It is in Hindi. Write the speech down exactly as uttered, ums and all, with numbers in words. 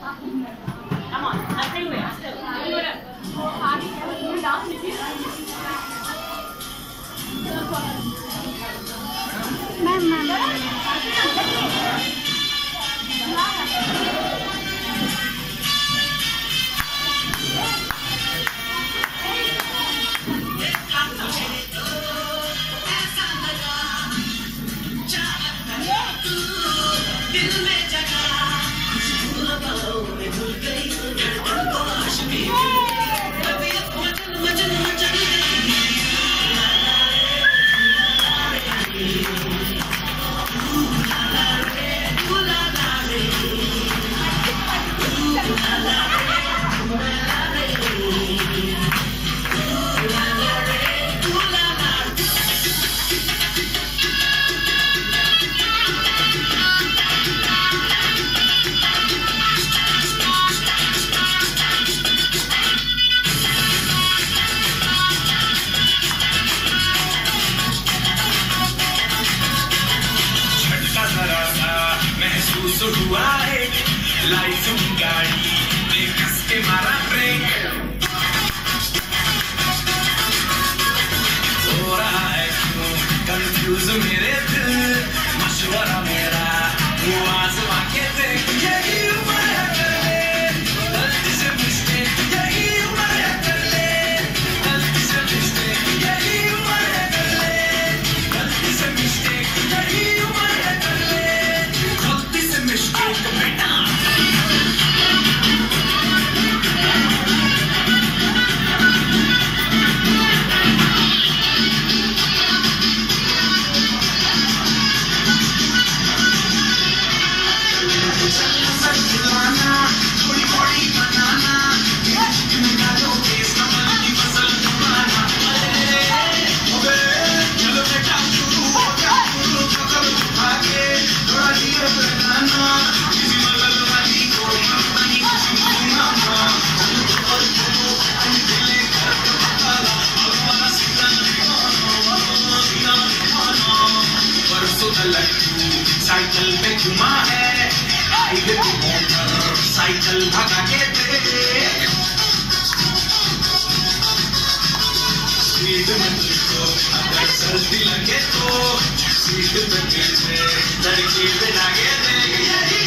Come on, I'll tell you where. Still, tell you where. Ma'am, ma'am. Cycle पे घुमा है हाईवे पे मोटर साइकिल भगा के दे स्पीड में तुझको अगर सर्दी लगे तो स्पीड में तेरे लड़की पे लगे दे